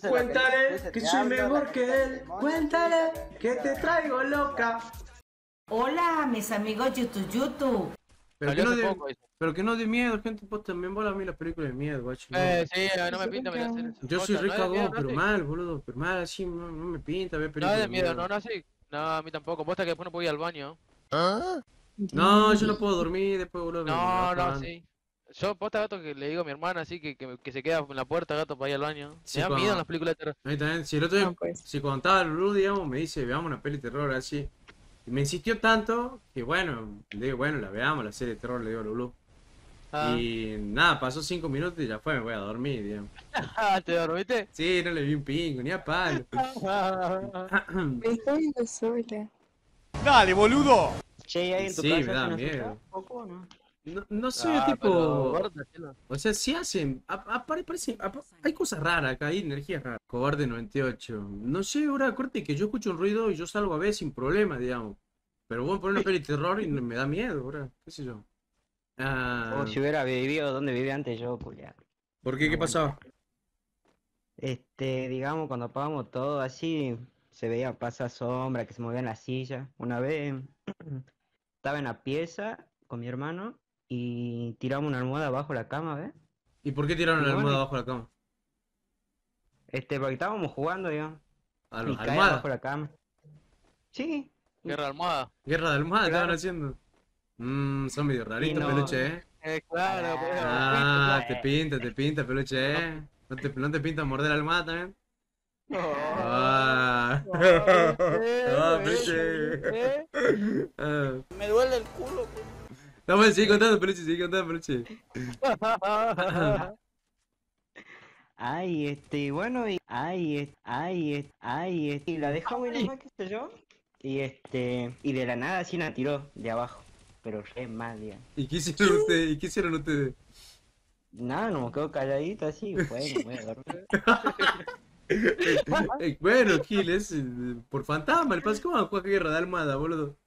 Cuéntale que soy mejor que él. Cuéntale que te traigo loca. Hola, mis amigos YouTube. Pero que Salió no hace de, poco eso. pero que no de miedo, gente. Pues también bola a mí las películas de miedo, guacho. No. Sí, no me pinta hacer eso. Yo soy Posta, re no es de miedo, cagón, no pero así. mal, boludo. Pero mal así, no me pinta ver No es películas de de miedo, miedo. no así. No, a mí tampoco. Posta que después no puedo ir al baño. No, yo no puedo dormir después, boludo. Me No, bajo no, mal. sí. Yo, posta gato, que le digo a mi hermana así que se queda en la puerta, gato, para ir al baño. Sí, Me da miedo en cuando, las películas de terror. ahí también, si el otro día, si cuando estaba Lulu, digamos, me dice, veamos una peli de terror así. Y me insistió tanto que bueno, le digo, bueno, la veamos, la serie de terror, le digo a Lulu. Ah, Y nada, pasó 5 minutos y ya fue, me voy a dormir, digamos. ¿te dormiste? Sí, no le vi un pingo, ni a palo. Me estoy viendo sola. Dale, boludo. Che, ¿ahí en tu Sí, me casa da hacen asustado miedo. un poco o no? No sé, Ah, pero tipo. gorda, chelo. O sea, sí hacen. Hay cosas raras acá, hay energías raras. Cobarde 98. No sé, ahora corte que yo escucho un ruido y yo salgo a ver sin problema, digamos. Pero vos poner una peli de terror y me da miedo, ahora. ¿Qué sé yo? Como Ah, si hubiera vivido donde vivía antes yo, culiado. ¿por qué? ¿Qué pasaba? Digamos, cuando apagamos todo así, se veía pasar sombra, que se movía en la silla. Una vez estaba en la pieza con mi hermano y tiramos una almohada bajo la cama, ¿ves? ¿Y por qué tiraron Y la bueno, almohada bajo la cama? porque estábamos jugando, digamos, ¿A y los cae almohadas? bajo la cama. Sí, Guerra de almohada. Guerra de almohadas estaban Claro. haciendo. Son medio raritos, no. peluche, ¿eh? Claro, pero. Ah, te pinta, peluche, ¿eh? ¿No te pinta morder la almohada también? Ah, ah, peluche. Ah. Me duele el culo. No, bueno, sigue contando, peluche, sigue contando, peluche. Bueno, y la dejamos y nomás, qué sé yo. Y de la nada así la tiró de abajo, pero re mal, ya. ¿Y qué hicieron ustedes? ¿Y qué hicieron ustedes? Nada, nos quedó calladito así, bueno, voy a dormir. Bueno, Gil, es por fantasma, el pasa como juega guerra de almohada, boludo.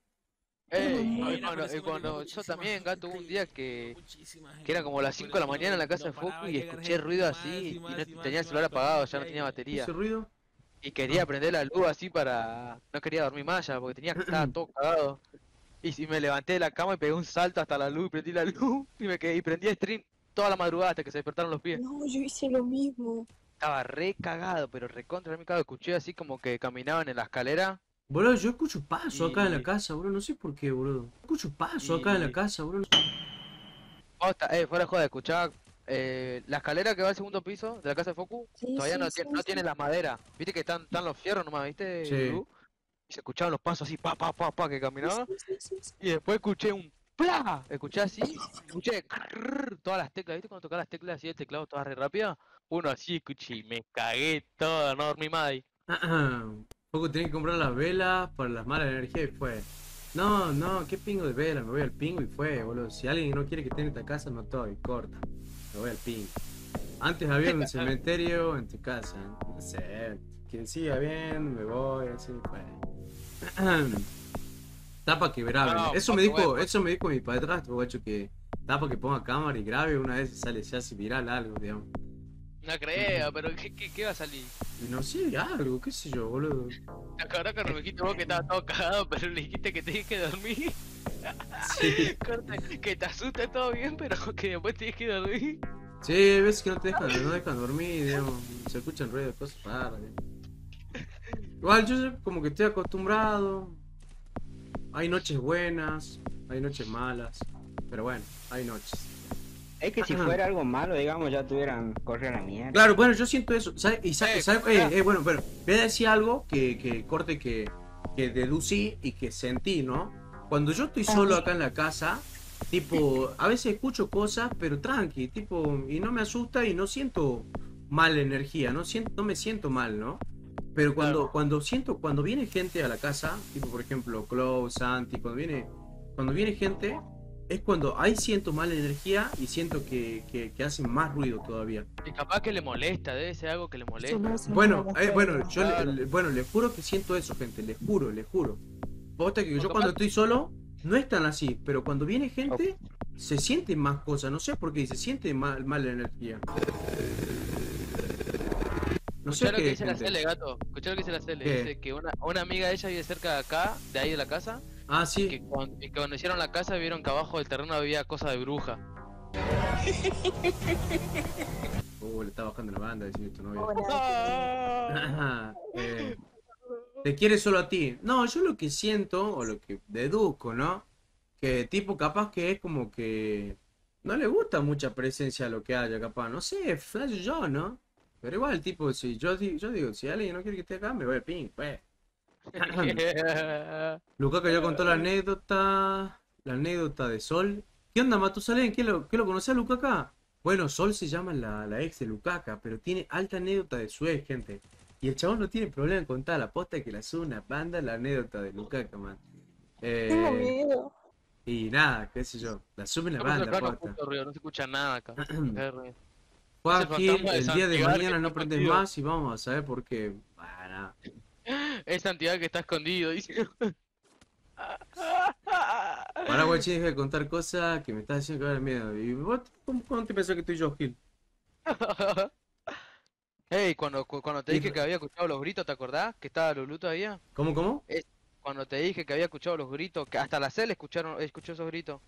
Cuando yo también, gato, hubo un día que era como las 5 de la mañana en la casa de Foco y escuché ruido así y no tenía el celular apagado, ya no tenía batería. ¿Ese ruido? Y quería prender la luz así para... No quería dormir más ya porque estaba todo cagado. Y si me levanté de la cama y pegué un salto hasta la luz y prendí la luz y me quedé y prendí stream toda la madrugada hasta que se despertaron los pies. No, yo hice lo mismo. Estaba re cagado, pero recontra re cagado. Escuché así como que caminaban en la escalera Boludo, yo escucho paso acá en la y... casa, boludo, no sé por qué, boludo. Escucho paso acá en la y... casa, boludo. Posta, fuera de joda, escuchaba la escalera que va al segundo piso de la casa de Focu, Sí, todavía sí, no, sí, no sí. tiene la madera. Viste que están los fierros nomás, ¿viste, Sí. Lulú? Y se escuchaban los pasos así, pa, que caminaban. Sí. Y después escuché un ¡plá! Escuché así, escuché todas las teclas, ¿viste? Cuando tocaba las teclas así, el teclado todas re rápidas. Uno así, escuché, y me cagué todo, no dormí más ahí. Poco tenía que comprar las velas para las malas energías y fue. No, qué pingo de vela, me voy al pingo y fue, boludo. Si alguien no quiere que esté en esta casa, no estoy, corta. Me voy al pingo. Antes había un cementerio en tu casa, no sé, quien siga bien, me voy, así fue. Tapa quebrable. No, Eso me Paco, dijo, bueno. eso me dijo mi padrastro, guacho, que tapa que ponga cámara y grabe, una vez sale, se hace viral algo, digamos. No creo, pero ¿qué va a salir? Y no sé, algo, qué sé yo, boludo. La cabrón cuando me dijiste vos que estabas todo cagado, pero le dijiste que tenías que dormir. Sí. Corte, que te asuste todo bien, pero que después tienes que dormir. Sí, hay veces que no dejan dormir, digamos, se escuchan ruidos, cosas raras. Igual yo como que estoy acostumbrado. Hay noches buenas, hay noches malas, pero bueno, hay noches. Es que si fuera algo malo, digamos, ya tuvieran corrido a la mierda. Claro, bueno, yo siento eso. ¿Sabes? Bueno, pero voy a decir algo que corte que deducí y que sentí, ¿no? Cuando yo estoy solo acá en la casa, tipo, a veces escucho cosas, pero tranqui, tipo, y no me asusta y no siento mala energía, no me siento mal, ¿no? Pero cuando viene gente a la casa, tipo por ejemplo Clau, Santi, cuando viene gente, es cuando ahí siento mala energía y siento que hacen más ruido todavía. Y capaz que le molesta, debe ser algo que le molesta. Bueno, les juro que siento eso, gente, les juro. Posta que yo cuando estoy solo, no es tan así, pero cuando viene gente, se sienten más cosas, no sé por qué, se siente mala energía. No sé Escuchá lo que qué dice la gente. Cele, gato. Escuchá lo que dice la Cele. ¿Qué? Dice que una amiga de ella vive cerca de acá, de ahí de la casa, Ah, y sí. que cuando hicieron la casa vieron que abajo del terreno había cosas de bruja. Le está bajando la banda, decir tu novio. Hola. Te quiere solo a ti. No, yo lo que siento, o lo que deduzco, ¿no? Que tipo capaz que es como que no le gusta mucha presencia a lo que haya, capaz. No sé, flash yo, ¿no? Pero igual, tipo, si yo digo, si alguien no quiere que esté acá, me voy al ping, pues. Lukaku ya contó la anécdota de Sol. ¿Qué onda, Matusalén? ¿Qué lo conocés a Lukaku? Bueno, Sol se llama la ex de Lukaku, pero tiene alta anécdota de su ex, gente. Y el chabón no tiene problema en contar la posta que la sube una banda la anécdota de Lukaku, man. Tengo miedo. Y nada, qué sé yo, la sube una Yo paso banda, acá, no posta. escucho ruido, no se escucha nada acá. Qué ruido. Joaquín, fantasma de el día de Santiago que mañana está no prendes escondido. más y vamos a saber por qué. Bueno. Es Santiago que está escondido, dice. Pará, guachín, deja de contar cosas que me estás haciendo cagar el miedo. ¿Y vos cómo te pensás que estoy yo, Gil? Ey, cuando te dije que había escuchado los gritos, ¿te acordás? Que estaba Lulú todavía. ¿Cómo? Cuando te dije que había escuchado los gritos, que hasta la Cel escuchó esos gritos.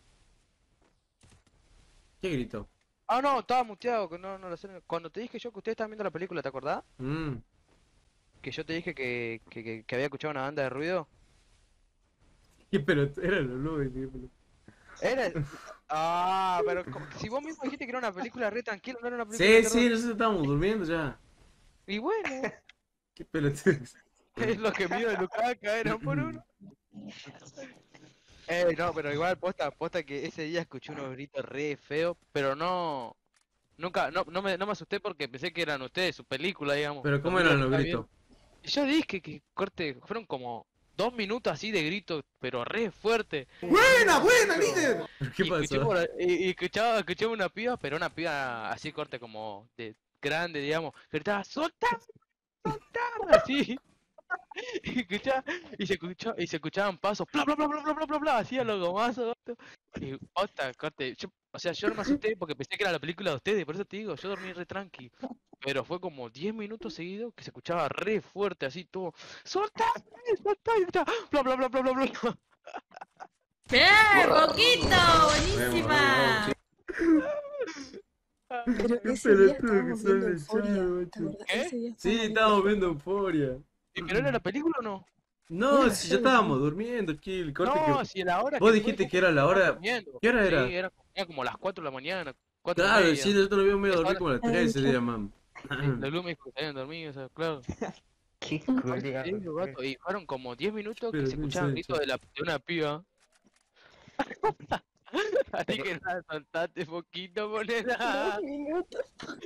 ¿Qué grito? Ah, no, estaba muteado, que no la Cel. Cuando te dije yo que ustedes estaban viendo la película, ¿te acordás? Que yo te dije que había escuchado una banda de ruido. ¿Qué pelotón? Era Lulú, qué pelotón. Era. Ah, pero si vos mismo dijiste que era una película re tranquila, no era una película Sí, de sí, terror. nosotros estábamos durmiendo ya. Y bueno, Qué pelotón. es lo que mido de Lukaku, era un por uno. No, pero igual posta que ese día escuché unos gritos re feos, pero nunca, no me asusté porque pensé que eran ustedes, su película, digamos. Pero ¿cómo La eran película los que estaba gritos? viendo. Y yo dije que corte, fueron como 2 minutos así de gritos, pero re fuerte. ¡Buena, líder! ¿Qué Y pasó? escuchaba una piba, pero una piba así corte como de grande, digamos, gritaba, ¡soltá! ¡Soltá! Así. Y se escuchaban pasos, bla bla bla bla bla bla bla bla, hacía los gomazos, y otra, corte, o sea, yo no me asusté porque pensé que era la película de ustedes, por eso te digo, yo dormí re tranqui. Pero fue como 10 minutos seguidos que se escuchaba re fuerte, así todo, ¡soltá! ¡Soltá! Y escuchaba, bla bla bla bla bla bla. ¡Poquito! ¡Buenísima! Pero Qué ese día pelotudo que estábamos son viendo el Euforia. chavo, ¿Te acordás? ¿Qué? Ese día Sí, estábamos estábamos viendo Euforia. ¿Y pero era la película o no? No, Era si ya yo, estábamos ¿no? durmiendo, Kill, corte No, que... si la hora Vos que dijiste fue, que era la estaban hora... durmiendo. ¿Qué hora era? Sí, era como las 4 de la mañana, 4 y Claro, media. sí, nosotros nos habíamos medio Esa dormir hora- como a las 3 ese día, man. La Lu me dijo que se habían dormido, o sea, claro. Qué Sí, culiao. gato, y fueron como 10 minutos que Pero se no escuchaban sé, gritos de una piba. Así que nada, soltate poquito, moneda. 2 minutos.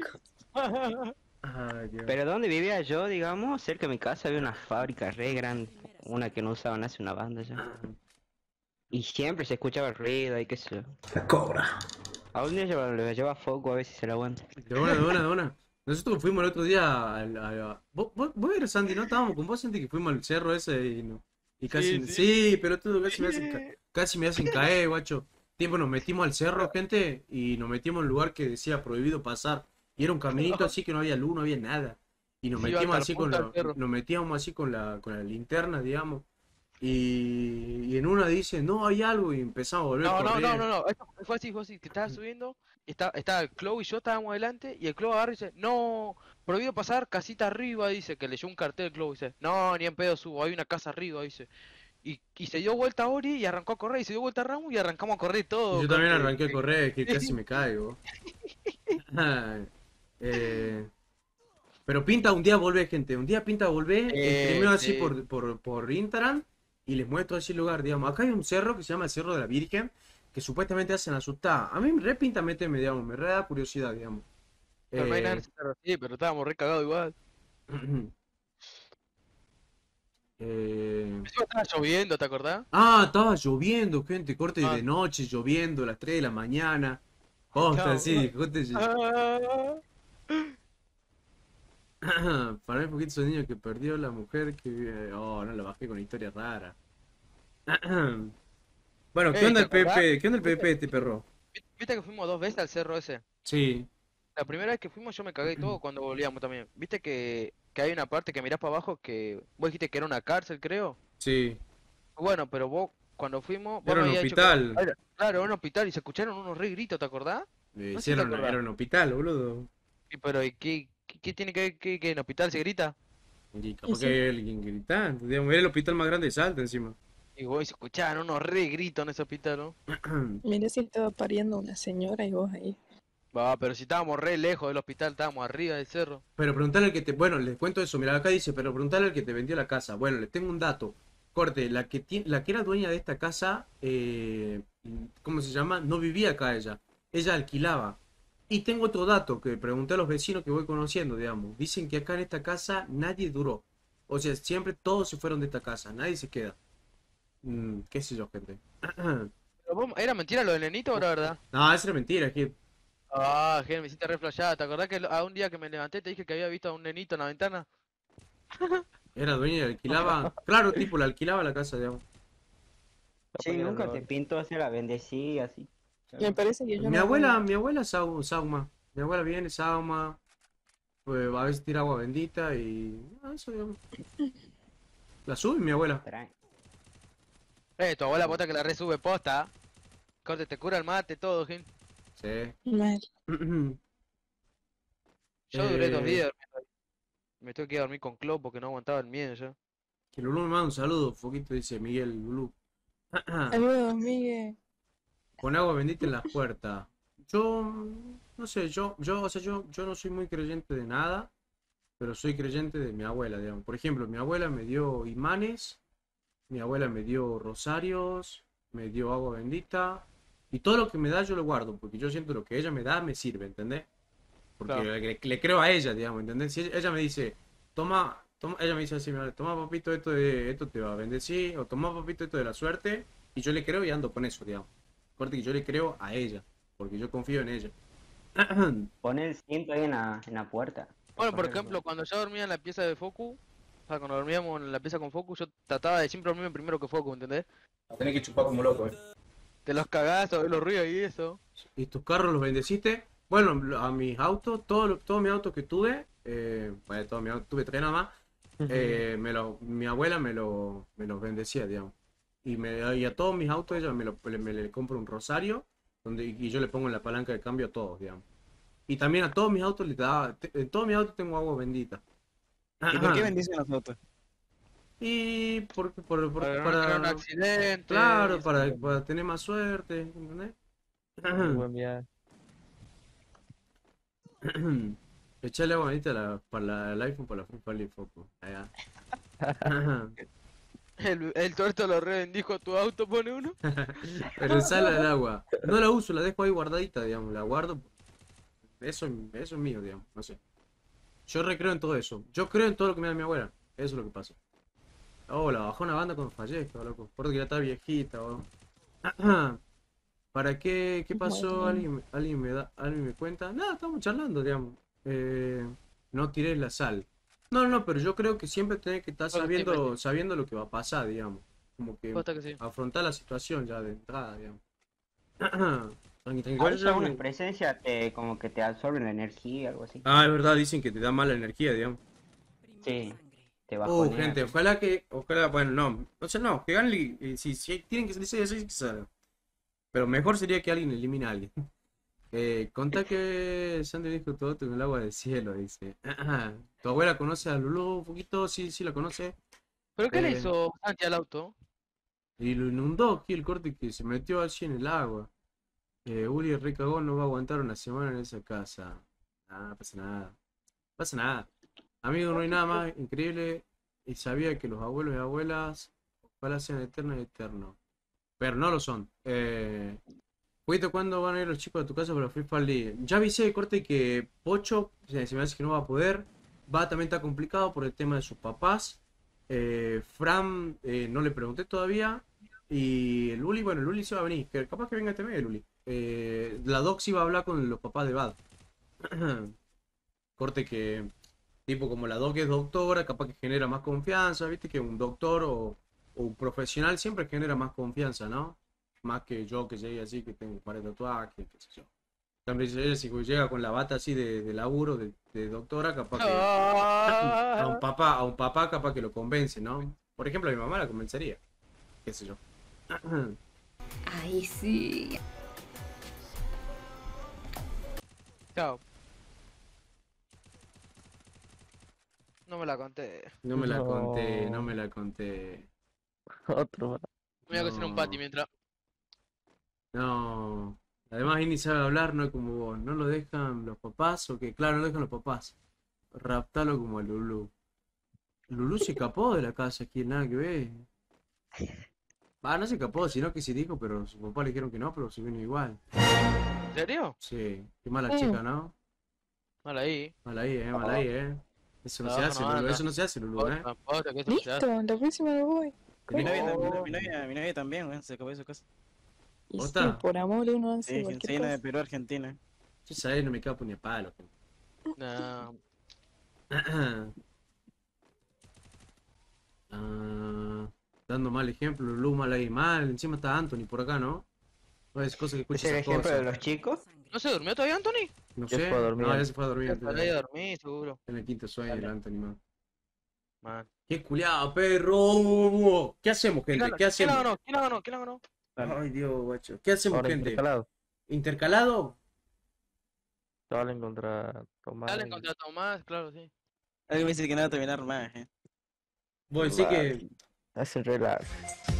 Ay, Dios. Pero donde vivía yo, digamos, cerca de mi casa había una fábrica re grande, una que no usaban hace una banda ya. Y siempre se escuchaba el ruido y qué sé yo. La cobra. A un día le lleva foco a ver si se la aguanta. De una. Nosotros fuimos el otro día ¿Vos eres Sandy? ¿No? Estábamos con vos, Sandy, que fuimos al cerro ese y no. Y casi... Sí. Sí, pero todo casi me hacen caer, guacho. Tipo, nos metimos al cerro, gente, y nos metimos en un lugar que decía prohibido pasar. Y era un caminito así que no había luz, no había nada. Y nos Se iba metimos hasta así la con punta del cerro. nos metíamos así con la linterna, digamos. Y en una dice, no, hay algo, y empezamos a volver a correr. No. Esto fue así, que estaba subiendo, estaba el Clo y yo estábamos adelante, y el Clo agarra y dice, no, prohibido pasar, casita arriba, dice, que leyó un cartel el Clo, dice, no, ni en pedo subo, hay una casa arriba, dice. Y se dio vuelta a Ori y arrancó a correr, y se dio vuelta a Ramu y arrancamos a correr Y todo. yo también corte. arranqué a correr, que casi me caigo. Pero pinta un día volver, gente. Un día pinta volver. Streameo así sí. por Instagram. Y les muestro así el lugar, digamos. Acá hay un cerro que se llama el Cerro de la Virgen. Que supuestamente hacen asustar. A mí me re pinta meterme, digamos. Me re da curiosidad, digamos. Pero no hay nada en ese cerro, sí, pero estábamos re cagados igual. Encima estaba lloviendo, ¿te acordás? Estaba lloviendo, gente. Corte Ah. de noche, lloviendo, a las 3 de la mañana. Posta, No. sí, corte. Ah. Para mí, poquito ese niño que perdió la mujer que vive. Oh, no, la bajé con historia rara. Bueno, ¿qué Ey, onda ¿te el PP? acordás? ¿Qué onda el PP este perro? ¿Viste que fuimos 2 veces al cerro ese? Sí. La primera vez que fuimos yo me cagué y todo cuando volvíamos también. ¿Viste que que hay una parte que mirás para abajo que vos dijiste que era una cárcel, creo. Sí, Bueno, pero vos, cuando fuimos, vos era me un habías dicho que hospital. claro, era un hospital y se escucharon unos re gritos, ¿te acordás? No sé si te Hicieron, acordás. era un hospital, boludo. Sí, pero ¿y qué tiene que ver que en el hospital se grita? Y Y capaz que sí, hay alguien gritando, digamos, era el hospital más grande de Salta encima. Y vos y se escuchaban unos re gritos en ese hospital, ¿no? mira si estaba pariendo una señora y vos ahí. Va, pero si estábamos re lejos del hospital, estábamos arriba del cerro. Pero preguntarle al que te. Bueno, les cuento eso. Mira, acá dice, pero preguntarle al que te vendió la casa. Bueno, les tengo un dato. Corte, la que era dueña de esta casa, ¿cómo se llama? No vivía acá ella. Ella alquilaba. Y tengo otro dato que pregunté a los vecinos que voy conociendo, digamos. Dicen que acá en esta casa nadie duró. O sea, siempre todos se fueron de esta casa. Nadie se queda. Qué sé yo, gente. Pero ¿era mentira lo del nenito o era verdad? No, eso era mentira, es que Ah, gen, me hiciste re flashada. ¿Te acordás que a un día que me levanté te dije que había visto a un nenito en la ventana? era dueña y alquilaba. Claro, tipo, la alquilaba la casa, digamos. Sí, nunca te pintó hacer la bendecida así. Me parece que yo Mi no voy abuela, a... mi abuela es sauma. Mi abuela viene, sauma, pues a veces tira agua bendita y eso, digamos. La sube mi abuela. Tra- Tu abuela posta que la resube posta. Corte, te cura el mate, todo, gen. Sí. Mal. Yo duré 2 Eh, días durmiendo ahí. Me tuve que ir a dormir con Clo porque no aguantaba el miedo ya. que Lulú me manda un saludo, Foquito, dice Miguel Lulú. Saludos, Miguel. Con agua bendita en las puertas. Yo, no sé, o sea, yo no soy muy creyente de nada, pero soy creyente de mi abuela, digamos. Por ejemplo, mi abuela me dio imanes, mi abuela me dio rosarios, me dio agua bendita, y todo lo que me da yo lo guardo, porque yo siento lo que ella me da me sirve, ¿entendés? Porque Claro. le creo a ella, digamos, ¿entendés? Si ella me dice, toma, ella me dice así, toma papito, esto te va a bendecir, o toma papito, esto de la suerte, y yo le creo y ando con eso, digamos. Corte que yo le creo a ella, porque yo confío en ella. Pon el cinto ahí en la puerta. Bueno, por Ponerlo. ejemplo, cuando yo dormía en la pieza de Foku, o sea, cuando dormíamos en la pieza con Foku, yo trataba de siempre dormirme primero que Foku, ¿entendés? Tenés que chupar como loco, Te los cagás, o los ruidos y eso. ¿Y tus carros los bendeciste? Bueno, a mis autos, todos mis autos que tuve, bueno, todos mis autos, tuve tres nada más, mi abuela me los bendecía, digamos. Y a todos mis autos ella me le compra un rosario y yo le pongo en la palanca de cambio a todos, digamos. Y también a todos mis autos le daba, en todos mis autos tengo agua bendita. ¿Y por qué bendicen los autos? Y Para no tener un accidente. claro, y para tener más suerte, ¿entendés? Buen viaje. Echarle agua bendita para el iPhone, para la Free y Foco. Allá. El tuerto lo rebendijo a tu auto, pone uno. Pero sale el agua. No la uso, la dejo ahí guardadita, digamos. La guardo. Eso es mío, digamos. No sé. Yo recreo en todo eso. Yo creo en todo lo que me da mi abuela. Eso es lo que pasa. Oh, la bajó una banda cuando fallezca, loco. Recuerdo que ya está viejita, boludo. ¿Para qué? ¿Qué pasó? Bueno. ¿Alguien me cuenta? Nada, estamos charlando, digamos. No tiré la sal. No, pero yo creo que siempre tenés que estar Bueno, siempre, sabiendo lo que va a pasar, digamos. Como que Posta que sí. afrontar la situación ya de entrada, digamos. Tranqui, tranqui. A Igual veces algunas presencias como que te absorben la energía, algo así. Ah, es verdad, dicen que te da mala energía, digamos. Sí, te bajonea. Gente, ojalá, bueno, no sé, no, que ganen, si tienen que salirse así, que salgan. Pero mejor sería que alguien elimine a alguien. Contá que Sandy dijo todo en el agua del cielo, dice. ¿Tu abuela conoce a Lulú un poquito? Sí, sí la conoce. ¿Pero qué le Eh, hizo Santi al auto? Y lo inundó aquí el corte que se metió allí en el agua. Uri el recagón no va a aguantar una semana en esa casa. No pasa nada. No pasa nada. Amigo, no hay nada más increíble. Y sabía que los abuelos y abuelas ojalá sean eternos y eternos. Pero no lo son. Jueguito, ¿cuándo van a ir los chicos a tu casa para Free Fire League? Ya avisé, corte, que Pocho se me hace que no va a poder. También está complicado por el tema de sus papás. Fran, no le pregunté todavía. Y el Luli, bueno, el Luli se va a venir. Capaz que venga este mes, el Luli. La Doc sí va a hablar con los papás de Bad. Corte que, tipo, como la Doc es doctora, capaz que genera más confianza. Viste que un doctor o un profesional siempre genera más confianza, ¿no? Más que yo que llegue así, que tengo 40 tatuajes, qué sé yo. También ella si llega con la bata así de laburo, de doctora, capaz que Ah. a un papá capaz que lo convence, ¿no? Por ejemplo, a mi mamá la convencería, qué sé yo. Ay, sí. Chao. No me la conté. No me la conté, no No. me la conté. Otro más. Me voy a cocinar un patty mientras. No. Además, él ni sabe hablar, no es como vos. No lo dejan los papás, o que, claro, no lo dejan los papás. Raptalo como a Lulú. Lulú se escapó de la casa aquí, nada que ver. No se escapó, sino que se dijo, pero su papá le dijeron que no, pero se vino igual. ¿En serio? Sí, qué mala chica, ¿no? Mal ahí. Mal ahí. Eso no se No, hace, no Lulú, anda. eso no se hace, Lulú, ¿eh? Posta, que eso no se hace. Listo, la próxima me voy. Mi novia, Oh. mi novia también, weón, se acabó de su casa. Y sí, ¿Posta? por amor uno hace Sí, cualquier Argentina, de cosa. Perú, a Argentina. Yo sabés, no me capo ni a palo. No. Ah, dando mal ejemplo, Lulú mal ahí, mal. Encima está Anthony por acá, ¿no? No es cosa que ¿Es escuche el esas ejemplo de cosas. los chicos? ¿No se durmió todavía, Anthony? No Ya sé. se fue a dormir. No, ya se fue a dormir. Para ir a dormir, seguro. En el quinto sueño, el Anthony, man. Man. ¡Qué culiado, perro! ¿Qué hacemos, gente? ¿Qué ¿Quién la hacemos? ganó? ¿Quién la ganó? ¿Quién la ganó? Ay, Dios, guacho. ¿Qué hacemos, Ahora gente? intercalado. ¿Intercalado? Dalen contra Tomás. Dale contra Tomás, claro, sí. Alguien me dice que no va a terminar más, Vos decís que Hace relax.